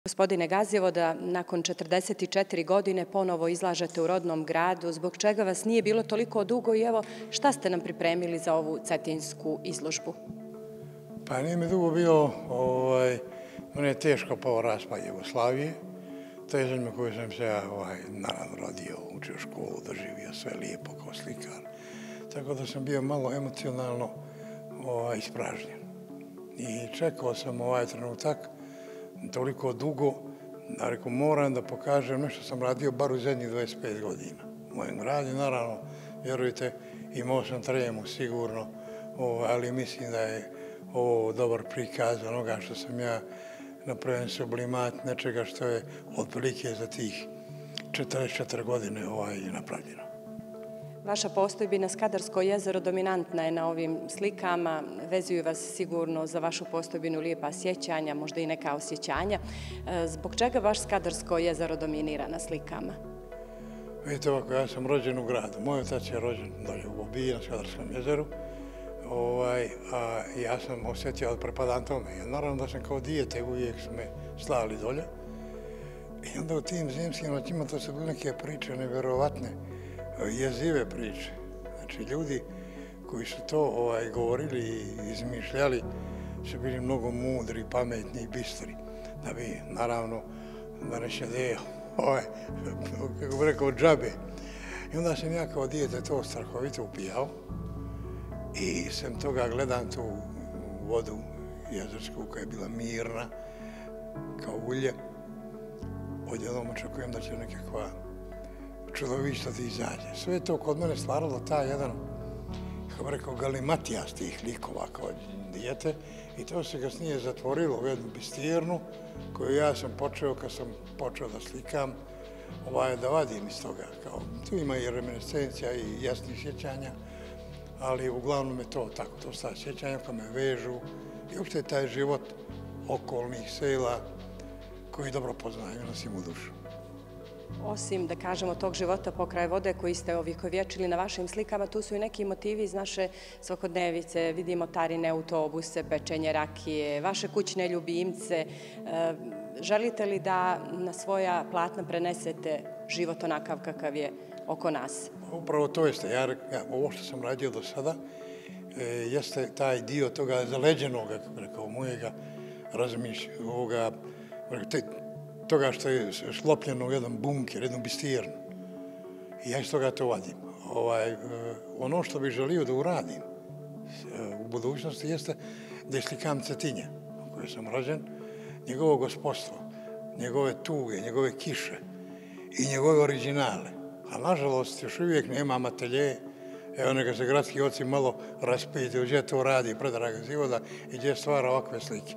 Gospodine Gazijevo, da nakon 44 godine ponovo izlažete u rodnom gradu, zbog čega vas nije bilo toliko dugo i evo šta ste nam pripremili za ovu cetinsku izložbu? Pa nije mi dugo bilo, mene je teško pao raspad Jugoslavije. To je zemlja koju sam se ja naravno rodio, učio školu, doživio sve lijepo kao slikar. Tako da sam bio malo emocionalno ispražnjen. I čekao sam ovaj trenutak toliko dugo, da rekao moram da pokažem nešto sam radio bar u zadnjih 25 godina. U mojem gradu, naravno, vjerujte, imao sam tremu sigurno, ali mislim da je ovo dobar prikaz onoga što sam ja napravio sublimat nečega što je otprilike za tih 44 godine napravljeno. Vaša postojbina Skadarsko jezero dominantna je na ovim slikama, vezuju vas sigurno za vašu postojbinu lijepa sjećanja, možda i neka osjećanja. Zbog čega baš Skadarsko jezero dominira na slikama? Vidite ovako, ja sam rođen u gradu. Moj otac je rođen dolje u Bobiji na Skadarskom jezeru. A ja sam osjetio da pripadam tome. Naravno da sam kao dijete uvijek su me slali dolje. I onda u tim zimskim noćima to su bile neke priče nevjerovatne, jezive priče. Znači ljudi koji su to govorili i izmišljali su bili mnogo mudri, pametni i bistri. Da bi naravno da ne šedeo, kako bi rekao, džabe. I onda sam ja kao dijete to strahovito upijao. I sem toga gledam tu vodu jezersku koja je bila mirna, kao ulje. Odjednom očekujem da će nekakva čudovišta da izađe. Sve je to kod mene stvaralo taj jedan, kako bi rekao, galimatijas tih likova kao dijete. I to se kasnije zatvorilo u jednu bistirnu koju ja sam počeo, kad sam počeo da slikam, da vadim iz toga. Tu ima i reminiscencija i jasnih sjećanja, ali uglavnom je to tako, to sta sjećanja koja me vežu i uopšte taj život okolnih sela koji dobro poznaju, nosim u dušu. Osim, da kažemo, tog života pokraj vode koji ste ovjekovječili na vašim slikama, tu su i neki motivi iz naše svakodnevice. Vidimo tarine, autobuse, pečenje rakije, vaše kućne ljubimce. Želite li da na svoja platna prenesete život onakav kakav je oko nas? Upravo to jeste. Ovo što sam radio do sada jeste taj dio toga zaleđenoga, kako bi rekao, mojega razmišljanja, toga što je slopljeno u jedan bunker, jednu bistirnu. I ja iz toga to vadim. Ono što bih želio da uradim u budućnosti jeste da islikam Cetinje, u kojoj sam rođen, njegovo gospodstvo, njegove tuge, njegove kiše i njegove originale. A nažalost, još uvijek nemam atelje. Evo neka se gradski oci malo raspiti gdje to radi Predrag Gazivoda i gdje stvara ovakve slike.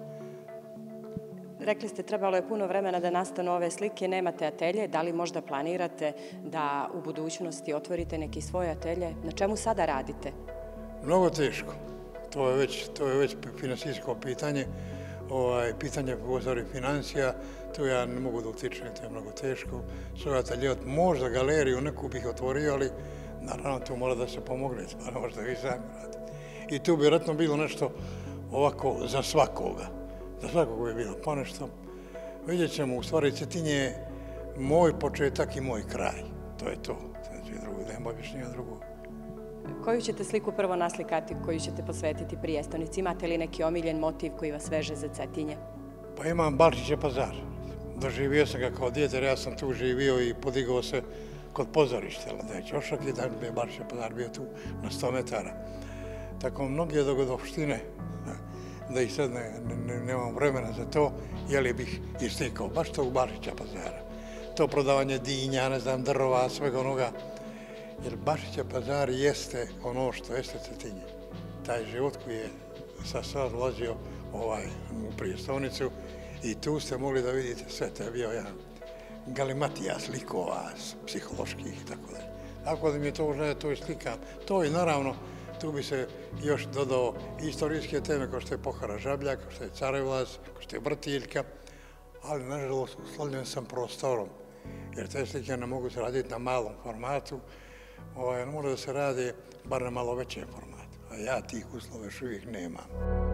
Rekli ste, trebalo je puno vremena da nastanu ove slike, nemate atelje. Da li možda planirate da u budućnosti otvorite neki svoj atelje? Na čemu sada radite? Mnogo teško. To je već finansijsko pitanje. Pitanje pozori financija, tu ja ne mogu da utičem, to je mnogo teško. Svoj atelje, možda galeriju neku bih otvorio, ali naravno tu mora da se pomogne, stvarno možda vi sami radite. I tu bi vjerojatno bilo nešto ovako za svakoga. Za svakog je bilo ponešto. Vidjet ćemo, u stvari Cetinje je moj početak i moj kraj. To je to. Znači, nema objašnjenja drugo. Koju ćete sliku prvo naslikati, koju ćete posvetiti prijestolnici? Imate li neki omiljen motiv koji vas veže za Cetinje? Pa imam Balšića Pazar. Doživio sam ga kao dijete, jer ja sam tu živio i podigao se kod pozorišta. Da je Ćošak i dan bi Balšića Pazar bio tu na 100 metara. Tako mnoge dogodovštine, da ih sad nemam vremena za to, jeli bih islikao baš tog Balšića Pazara. To prodavanje dinja, ne znam, drva, svega onoga. Jer Balšića Pazar jeste ono što jeste Cetinje. Taj život koji je sad ulazio u prijestolnicu i tu ste mogli da vidite sve. To je bio jedan galimatijas likova, psiholoških i tako dalje. Tako da mi je to užno da to islikam. To i naravno, tu bi se još dodao istorijske teme kao što je Pohara Žablja, kao što je Carevlaz, kao što je Vrtiljka, ali nažalost uslovljen sam prostorom, jer te slike ne mogu se raditi na malom formatu, mora da se radi bar na malo većem formatu, a ja tih uslova još uvijek nemam.